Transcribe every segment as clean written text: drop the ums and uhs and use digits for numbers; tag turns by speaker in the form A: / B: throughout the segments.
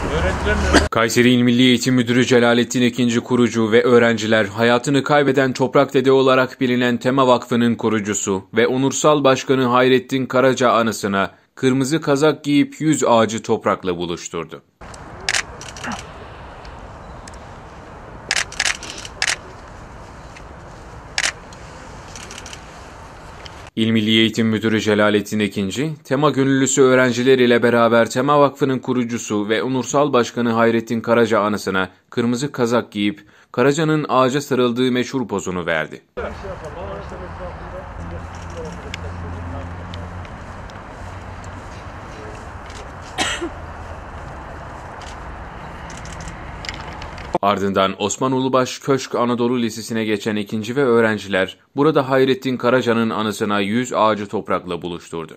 A: Kayseri İl Milli Eğitim Müdürü Celalettin Ekinci kurucu ve öğrenciler hayatını kaybeden Toprak Dede olarak bilinen Tema Vakfı'nın kurucusu ve onursal başkanı Hayrettin Karaca anısına kırmızı kazak giyip 100 ağacı toprakla buluşturdu. İl Milli Eğitim Müdürü Celalettin Ekinci, Tema gönüllüsü öğrenciler ile beraber Tema Vakfı'nın kurucusu ve onursal başkanı Hayrettin Karaca anısına kırmızı kazak giyip Karaca'nın ağaca sarıldığı meşhur pozunu verdi. Ardından Osman Ulubaş Köşk Anadolu Lisesi'ne geçen Ekinci ve öğrenciler burada Hayrettin Karaca'nın anısına 100 ağacı toprakla buluşturdu.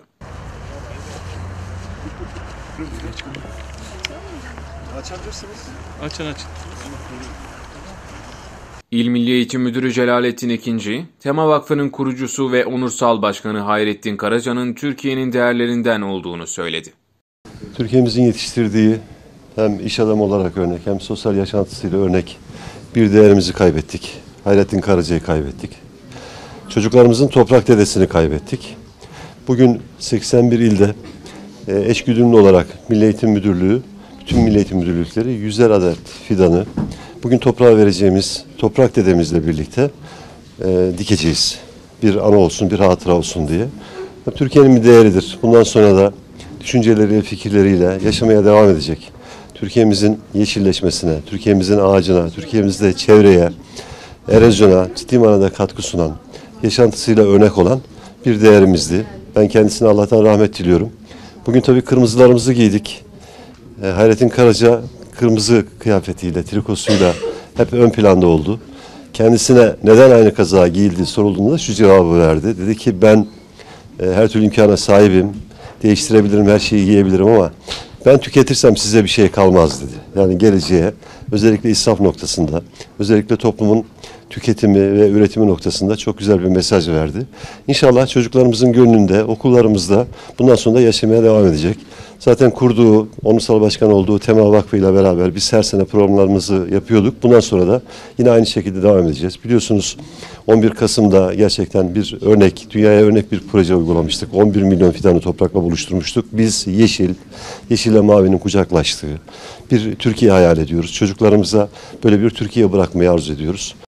B: Açabilirsiniz. Açın.
A: İl Milli Eğitim Müdürü Celalettin Ekinci, Tema Vakfı'nın kurucusu ve onursal başkanı Hayrettin Karaca'nın Türkiye'nin değerlerinden olduğunu söyledi.
C: Türkiye'mizin yetiştirdiği hem iş adamı olarak örnek hem sosyal yaşantısıyla örnek bir değerimizi kaybettik. Hayrettin Karaca'yı kaybettik. Çocuklarımızın toprak dedesini kaybettik. Bugün 81 ilde eşgüdümlü olarak Milli Eğitim Müdürlüğü, bütün Milli Eğitim Müdürlükleri 100'er adet fidanı bugün toprağa vereceğimiz toprak dedemizle birlikte dikeceğiz. Bir anı olsun, bir hatıra olsun diye. Türkiye'nin bir değeridir. Bundan sonra da düşünceleriyle, fikirleriyle yaşamaya devam edecek. Türkiye'mizin yeşilleşmesine, Türkiye'mizin ağacına, Türkiye'mizde çevreye, erozyona ciddi manada katkı sunan, yaşantısıyla örnek olan bir değerimizdi. Ben kendisine Allah'tan rahmet diliyorum. Bugün tabii kırmızılarımızı giydik. Hayrettin Karaca kırmızı kıyafetiyle, trikosuyla hep ön planda oldu. Kendisine neden aynı kazağı giyildiği sorulduğunda şu cevabı verdi. Dedi ki ben her türlü imkana sahibim, değiştirebilirim, her şeyi giyebilirim ama ben tüketirsem size bir şey kalmaz dedi. Yani geleceğe, özellikle israf noktasında, özellikle toplumun tüketimi ve üretimi noktasında çok güzel bir mesaj verdi. İnşallah çocuklarımızın gönlünde, okullarımızda bundan sonra da yaşamaya devam edecek. Zaten kurduğu, onursal başkan olduğu Tema Vakfı ile beraber biz her sene programlarımızı yapıyorduk. Bundan sonra da yine aynı şekilde devam edeceğiz. Biliyorsunuz 11 Kasım'da gerçekten bir örnek, dünyaya örnek bir proje uygulamıştık. 11 milyon fidanı toprakla buluşturmuştuk. Biz yeşille mavinin kucaklaştığı bir Türkiye hayal ediyoruz. Çocuklarımıza böyle bir Türkiye bırakmayı arzu ediyoruz.